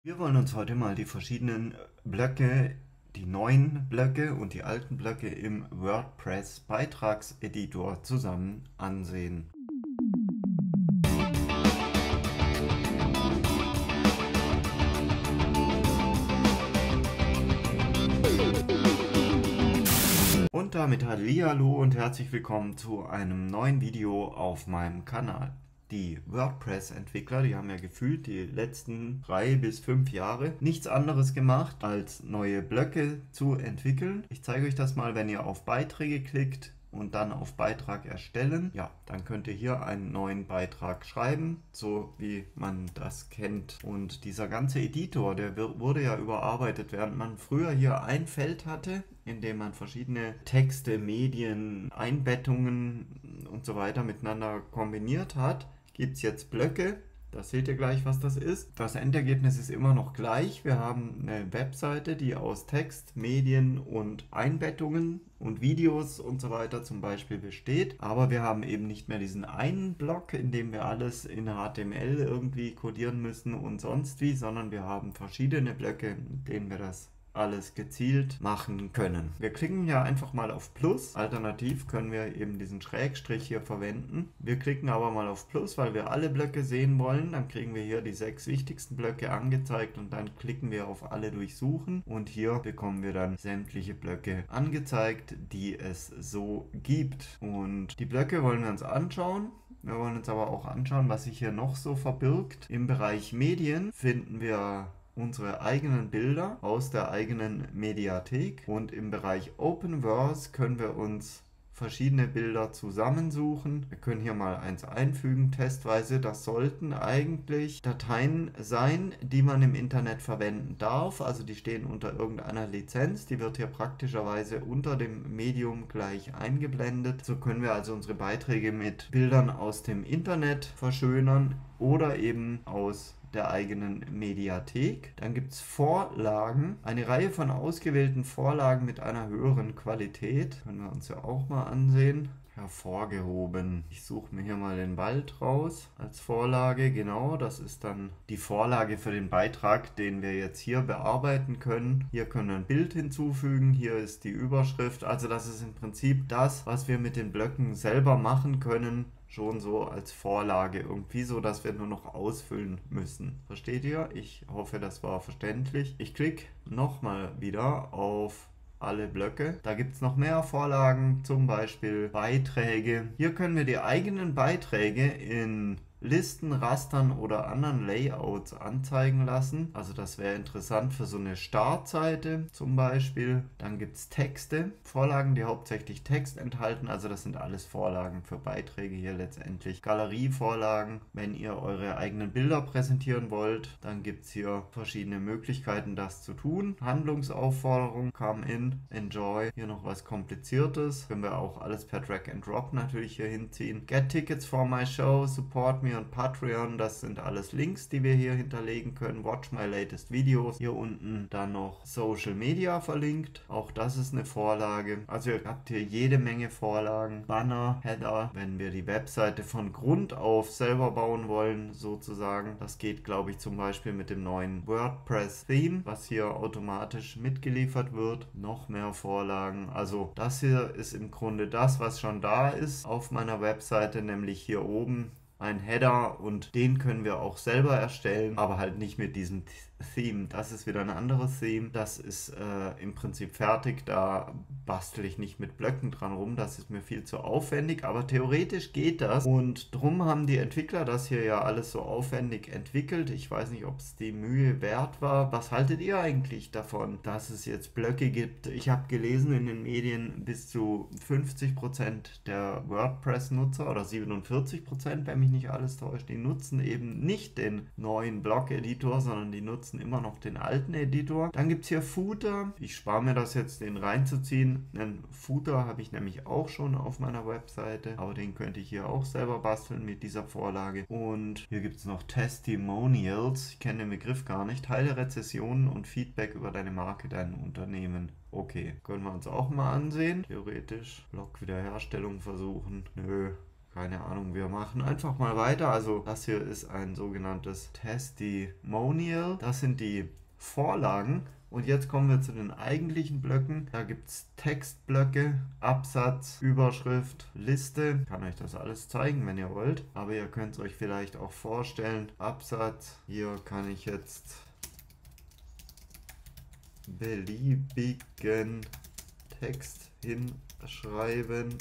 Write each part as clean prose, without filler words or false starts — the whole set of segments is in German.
Wir wollen uns heute mal die verschiedenen Blöcke, die neuen Blöcke und die alten Blöcke im WordPress Beitragseditor zusammen ansehen. Und damit hallihallo und herzlich willkommen zu einem neuen Video auf meinem Kanal. Die WordPress-Entwickler, die haben ja gefühlt die letzten 3 bis 5 Jahre nichts anderes gemacht, als neue Blöcke zu entwickeln. Ich zeige euch das mal, wenn ihr auf Beiträge klickt und dann auf Beitrag erstellen. Ja, dann könnt ihr hier einen neuen Beitrag schreiben, so wie man das kennt. Und dieser ganze Editor, der wurde ja überarbeitet, während man früher hier ein Feld hatte, in dem man verschiedene Texte, Medien, Einbettungen und so weiter miteinander kombiniert hat, gibt es jetzt Blöcke. Da seht ihr gleich, was das ist. Das Endergebnis ist immer noch gleich. Wir haben eine Webseite, die aus Text, Medien und Einbettungen und Videos und so weiter zum Beispiel besteht. Aber wir haben eben nicht mehr diesen einen Block, in dem wir alles in HTML irgendwie codieren müssen und sonst wie, sondern wir haben verschiedene Blöcke, mit denen wir das alles gezielt machen können. Wir klicken hier einfach mal auf Plus. Alternativ können wir eben diesen Schrägstrich hier verwenden. Wir klicken aber mal auf Plus, weil wir alle Blöcke sehen wollen. Dann kriegen wir hier die 6 wichtigsten Blöcke angezeigt und dann klicken wir auf alle durchsuchen und hier bekommen wir dann sämtliche Blöcke angezeigt, die es so gibt. Und die Blöcke wollen wir uns anschauen. Wir wollen uns aber auch anschauen, was sich hier noch so verbirgt. Im Bereich Medien finden wir unsere eigenen Bilder aus der eigenen Mediathek und im Bereich Openverse können wir uns verschiedene Bilder zusammensuchen. Wir können hier mal eins einfügen, testweise. Das sollten eigentlich Dateien sein, die man im Internet verwenden darf. Also die stehen unter irgendeiner Lizenz. Die wird hier praktischerweise unter dem Medium gleich eingeblendet. So können wir also unsere Beiträge mit Bildern aus dem Internet verschönern oder eben aus der eigenen Mediathek. Dann gibt es Vorlagen, eine Reihe von ausgewählten Vorlagen mit einer höheren Qualität. Können wir uns ja auch mal ansehen. Hervorgehoben. Ich suche mir hier mal den Wald raus als Vorlage. Genau, das ist dann die Vorlage für den Beitrag, den wir jetzt hier bearbeiten können. Hier können wir ein Bild hinzufügen. Hier ist die Überschrift. Also das ist im Prinzip das, was wir mit den Blöcken selber machen können, schon so als Vorlage, irgendwie so, dass wir nur noch ausfüllen müssen. Versteht ihr? Ich hoffe, das war verständlich. Ich klicke nochmal wieder auf alle Blöcke. Da gibt es noch mehr Vorlagen, zum Beispiel Beiträge. Hier können wir die eigenen Beiträge in Listen, Rastern oder anderen Layouts anzeigen lassen. Also das wäre interessant für so eine Startseite zum Beispiel. Dann gibt es Texte, Vorlagen, die hauptsächlich Text enthalten. Also das sind alles Vorlagen für Beiträge hier letztendlich. Galerievorlagen, wenn ihr eure eigenen Bilder präsentieren wollt, dann gibt es hier verschiedene Möglichkeiten, das zu tun. Handlungsaufforderung, come in, enjoy. Hier noch was Kompliziertes. Können wir auch alles per Drag and Drop natürlich hier hinziehen. Get tickets for my show, support me und Patreon, das sind alles Links, die wir hier hinterlegen können. Watch my latest videos. Hier unten dann noch Social Media verlinkt. Auch das ist eine Vorlage. Also ihr habt hier jede Menge Vorlagen. Banner, Header, wenn wir die Webseite von Grund auf selber bauen wollen, sozusagen. Das geht, glaube ich, zum Beispiel mit dem neuen WordPress-Theme, was hier automatisch mitgeliefert wird. Noch mehr Vorlagen. Also das hier ist im Grunde das, was schon da ist auf meiner Webseite, nämlich hier oben ein Header und den können wir auch selber erstellen, aber halt nicht mit diesem Theme. Das ist wieder ein anderes Theme. Das ist im Prinzip fertig. Da bastel ich nicht mit Blöcken dran rum. Das ist mir viel zu aufwendig, aber theoretisch geht das. Und drum haben die Entwickler das hier ja alles so aufwendig entwickelt. Ich weiß nicht, ob es die Mühe wert war. Was haltet ihr eigentlich davon, dass es jetzt Blöcke gibt? Ich habe gelesen in den Medien, bis zu 50% der WordPress-Nutzer oder 47%, wenn mich nicht alles täuscht, die nutzen eben nicht den neuen Blog-Editor, sondern die nutzen immer noch den alten Editor. Dann gibt es hier Footer. Ich spare mir das jetzt, den reinzuziehen. Einen Footer habe ich nämlich auch schon auf meiner Webseite, aber den könnte ich hier auch selber basteln mit dieser Vorlage. Und hier gibt es noch Testimonials. Ich kenne den Begriff gar nicht. Teile Rezessionen und Feedback über deine Marke, dein Unternehmen. Okay, können wir uns auch mal ansehen. Theoretisch Blog-Wiederherstellung versuchen. Nö. keine Ahnung, wir machen einfach mal weiter. Also das hier ist ein sogenanntes Testimonial. Das sind die Vorlagen. Und jetzt kommen wir zu den eigentlichen Blöcken. Da gibt es Textblöcke, Absatz, Überschrift, Liste. Ich kann euch das alles zeigen, wenn ihr wollt. Aber ihr könnt es euch vielleicht auch vorstellen. Absatz, hier kann ich jetzt beliebigen Text hinschreiben.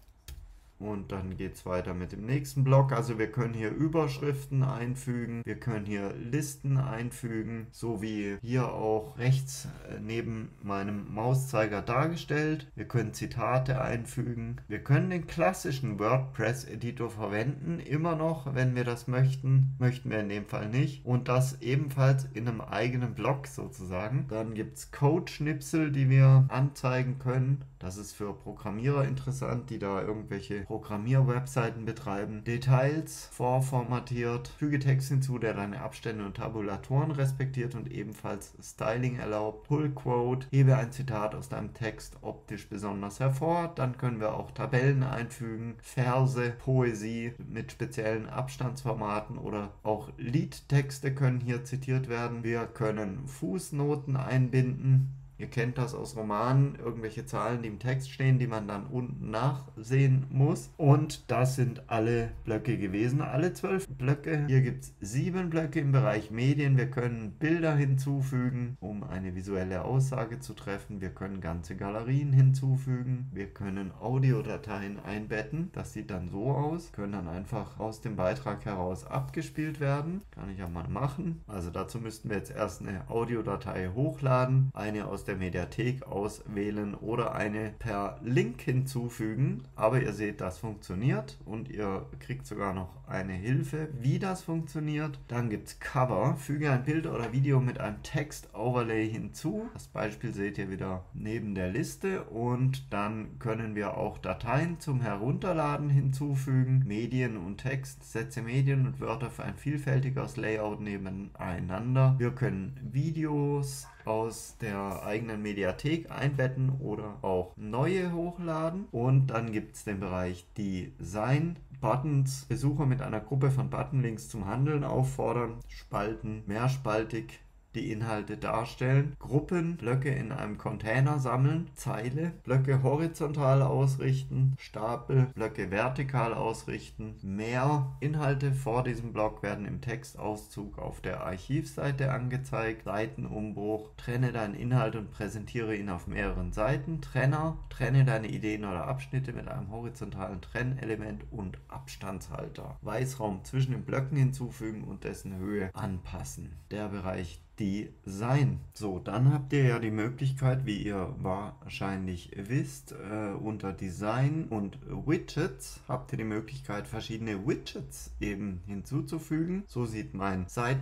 Und dann geht es weiter mit dem nächsten Block. Also wir können hier Überschriften einfügen, wir können hier Listen einfügen, so wie hier auch rechts neben meinem Mauszeiger dargestellt. Wir können Zitate einfügen. Wir können den klassischen WordPress-Editor verwenden, immer noch, wenn wir das möchten. Möchten wir in dem Fall nicht. Und das ebenfalls in einem eigenen Blog sozusagen. Dann gibt es Code-Schnipsel, die wir anzeigen können. Das ist für Programmierer interessant, die da irgendwelche Programmier-Webseiten betreiben. Details vorformatiert. Füge Text hinzu, der deine Abstände und Tabulatoren respektiert und ebenfalls Styling erlaubt. Pull Quote. Hebe ein Zitat aus deinem Text optisch besonders hervor. Dann können wir auch Tabellen einfügen. Verse, Poesie mit speziellen Abstandsformaten oder auch Liedtexte können hier zitiert werden. Wir können Fußnoten einbinden. Ihr kennt das aus Romanen, irgendwelche Zahlen, die im Text stehen, die man dann unten nachsehen muss. Und das sind alle Blöcke gewesen, alle 12 Blöcke. Hier gibt es 7 Blöcke im Bereich Medien. Wir können Bilder hinzufügen, um eine visuelle Aussage zu treffen. Wir können ganze Galerien hinzufügen. Wir können Audiodateien einbetten. Das sieht dann so aus. Können dann einfach aus dem Beitrag heraus abgespielt werden. Kann ich ja mal machen. Also dazu müssten wir jetzt erst eine Audiodatei hochladen, eine aus der Mediathek auswählen oder eine per Link hinzufügen. Aber ihr seht, das funktioniert und ihr kriegt sogar noch eine Hilfe, wie das funktioniert. Dann gibt es Cover. Füge ein Bild oder Video mit einem Text-Overlay hinzu. Das Beispiel seht ihr wieder neben der Liste. Und dann können wir auch Dateien zum Herunterladen hinzufügen. Medien und Text, Sätze, Medien und Wörter für ein vielfältigeres Layout nebeneinander. Wir können Videos aus der eigenen Mediathek einbetten oder auch neue hochladen. Und dann gibt es den Bereich Design. Buttons, Besucher mit einer Gruppe von Buttonlinks zum Handeln auffordern, Spalten, mehrspaltig die Inhalte darstellen, Gruppen, Blöcke in einem Container sammeln, Zeile, Blöcke horizontal ausrichten, Stapel, Blöcke vertikal ausrichten, mehr Inhalte vor diesem Block werden im Textauszug auf der Archivseite angezeigt, Seitenumbruch, trenne deinen Inhalt und präsentiere ihn auf mehreren Seiten, Trenner, trenne deine Ideen oder Abschnitte mit einem horizontalen Trennelement und Abstandshalter, Weißraum zwischen den Blöcken hinzufügen und dessen Höhe anpassen. Der Bereich Design. So, dann habt ihr ja die Möglichkeit, wie ihr wahrscheinlich wisst, unter Design und Widgets habt ihr die Möglichkeit, verschiedene Widgets eben hinzuzufügen. So sieht mein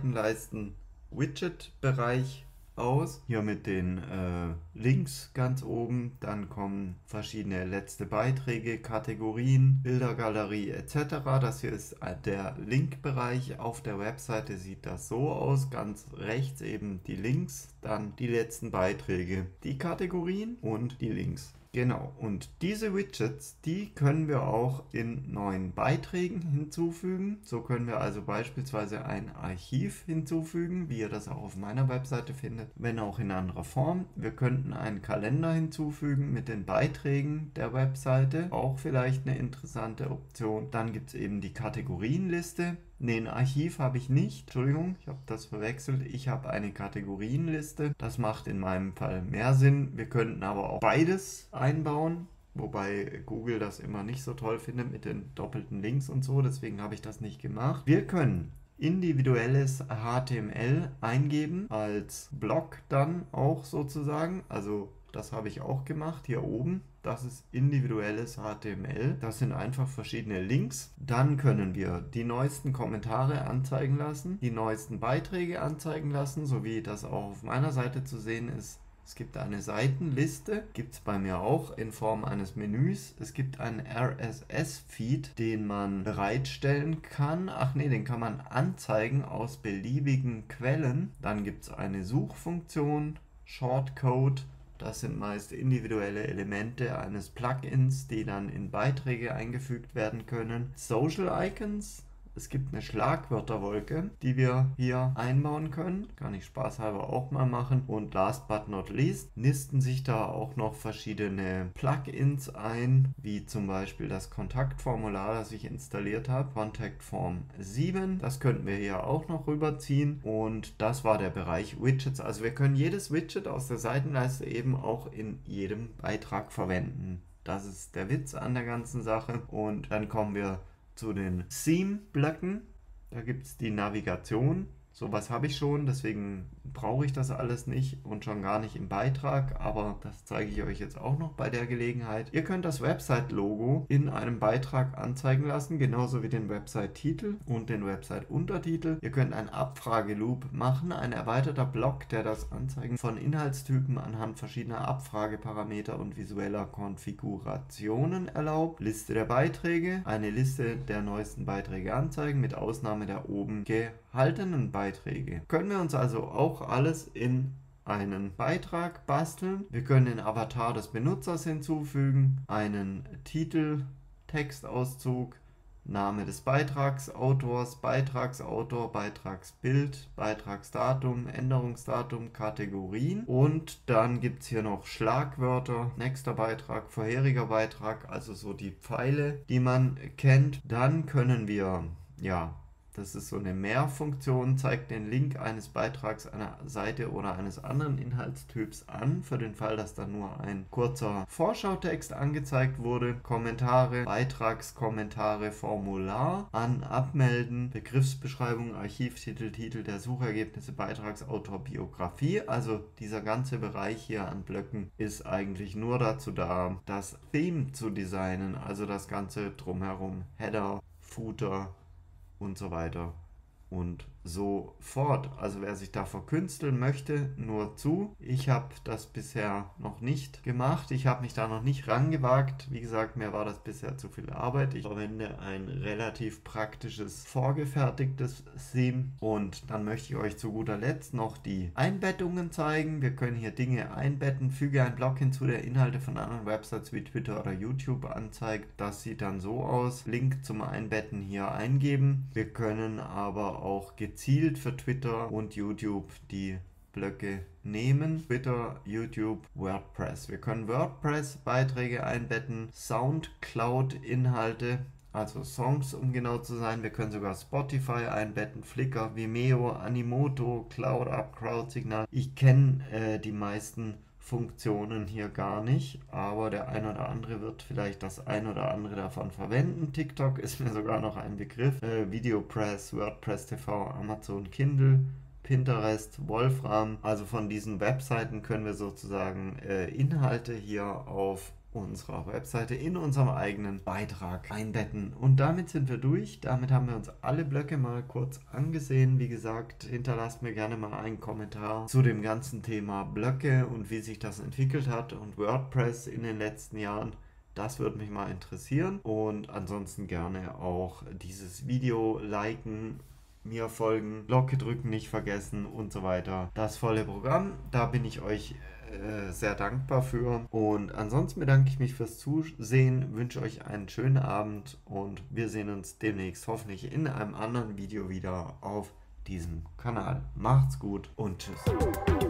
Seitenleisten-Widget-Bereich aus. Hier mit den Links ganz oben. Dann kommen verschiedene letzte Beiträge, Kategorien, Bildergalerie etc. Das hier ist der Link-Bereich. Auf der Webseite sieht das so aus. Ganz rechts eben die Links, dann die letzten Beiträge, die Kategorien und die Links. Genau, und diese Widgets, die können wir auch in neuen Beiträgen hinzufügen. So können wir also beispielsweise ein Archiv hinzufügen, wie ihr das auch auf meiner Webseite findet, wenn auch in anderer Form. Wir könnten einen Kalender hinzufügen mit den Beiträgen der Webseite, auch vielleicht eine interessante Option. Dann gibt es eben die Kategorienliste. Ne, ein Archiv habe ich nicht. Entschuldigung, ich habe das verwechselt. Ich habe eine Kategorienliste. Das macht in meinem Fall mehr Sinn. Wir könnten aber auch beides einbauen. Wobei Google das immer nicht so toll findet mit den doppelten Links und so. Deswegen habe ich das nicht gemacht. Wir können individuelles HTML eingeben als Block dann auch sozusagen. Also das habe ich auch gemacht hier oben. Das ist individuelles HTML. Das sind einfach verschiedene Links. Dann können wir die neuesten Kommentare anzeigen lassen, die neuesten Beiträge anzeigen lassen, so wie das auch auf meiner Seite zu sehen ist. Es gibt eine Seitenliste, gibt es bei mir auch in Form eines Menüs. Es gibt einen RSS-Feed, den man bereitstellen kann. Ach nee, den kann man anzeigen aus beliebigen Quellen. Dann gibt es eine Suchfunktion, Shortcode. Das sind meist individuelle Elemente eines Plugins, die dann in Beiträge eingefügt werden können. Social Icons. Es gibt eine Schlagwörterwolke, die wir hier einbauen können. Kann ich spaßhalber auch mal machen. Und last but not least nisten sich da auch noch verschiedene Plugins ein, wie zum Beispiel das Kontaktformular, das ich installiert habe. Contact Form 7. Das könnten wir hier auch noch rüberziehen. Und das war der Bereich Widgets. Also wir können jedes Widget aus der Seitenleiste eben auch in jedem Beitrag verwenden. Das ist der Witz an der ganzen Sache. Und dann kommen wir zu den Theme-Blöcken. Da gibt es die Navigation. Sowas habe ich schon, deswegen brauche ich das alles nicht und schon gar nicht im Beitrag, aber das zeige ich euch jetzt auch noch bei der Gelegenheit. Ihr könnt das Website-Logo in einem Beitrag anzeigen lassen, genauso wie den Website-Titel und den Website-Untertitel. Ihr könnt einen Abfrageloop machen, ein erweiterter Block, der das Anzeigen von Inhaltstypen anhand verschiedener Abfrageparameter und visueller Konfigurationen erlaubt. Liste der Beiträge, eine Liste der neuesten Beiträge anzeigen, mit Ausnahme der oben gehaltenen Beiträge. Können wir uns also auch alles in einen Beitrag basteln. Wir können den Avatar des Benutzers hinzufügen, einen Titel, Textauszug, Name des Beitragsautors, Beitragsautor, Beitragsbild, Beitragsdatum, Änderungsdatum, Kategorien und dann gibt es hier noch Schlagwörter, nächster Beitrag, vorheriger Beitrag, also so die Pfeile, die man kennt. Dann können wir, das ist so eine Mehrfunktion, zeigt den Link eines Beitrags einer Seite oder eines anderen Inhaltstyps an, für den Fall, dass dann nur ein kurzer Vorschautext angezeigt wurde. Kommentare, Beitragskommentare, Formular, Abmelden, Begriffsbeschreibung, Archivtitel, Titel der Suchergebnisse, Beitragsautor, Biografie. Also dieser ganze Bereich hier an Blöcken ist eigentlich nur dazu da, das Theme zu designen, also das Ganze drumherum, Header, Footer und so weiter und so fort. Also wer sich da verkünsteln möchte, nur zu. Ich habe das bisher noch nicht gemacht. Ich habe mich da noch nicht rangewagt. Wie gesagt, mir war das bisher zu viel Arbeit. Ich verwende ein relativ praktisches, vorgefertigtes Theme. Und dann möchte ich euch zu guter Letzt noch die Einbettungen zeigen. Wir können hier Dinge einbetten. Füge einen Block hinzu, der Inhalte von anderen Websites wie Twitter oder YouTube anzeigt. Das sieht dann so aus. Link zum Einbetten hier eingeben. Wir können aber auch gezielt für Twitter und YouTube die Blöcke nehmen. Twitter, YouTube, WordPress. Wir können WordPress-Beiträge einbetten, Soundcloud-Inhalte, also Songs, um genau zu sein. Wir können sogar Spotify einbetten, Flickr, Vimeo, Animoto, CloudUp, CrowdSignal. Ich kenne die meisten Funktionen hier gar nicht, aber der ein oder andere wird vielleicht das ein oder andere davon verwenden. TikTok ist mir sogar noch ein Begriff. Videopress, WordPress TV, Amazon Kindle, Pinterest, Wolfram. Also von diesen Webseiten können wir sozusagen Inhalte hier auf unserer Webseite in unserem eigenen Beitrag einbetten. Und damit sind wir durch. Damit haben wir uns alle Blöcke mal kurz angesehen. Wie gesagt, hinterlasst mir gerne mal einen Kommentar zu dem ganzen Thema Blöcke und wie sich das entwickelt hat und WordPress in den letzten Jahren. Das würde mich mal interessieren. Und ansonsten gerne auch dieses Video liken, mir folgen, Glocke drücken nicht vergessen und so weiter. Das volle Programm, da bin ich euch sehr dankbar für. Und ansonsten bedanke ich mich fürs Zusehen, wünsche euch einen schönen Abend und wir sehen uns demnächst hoffentlich in einem anderen Video wieder auf diesem Kanal. Macht's gut und tschüss.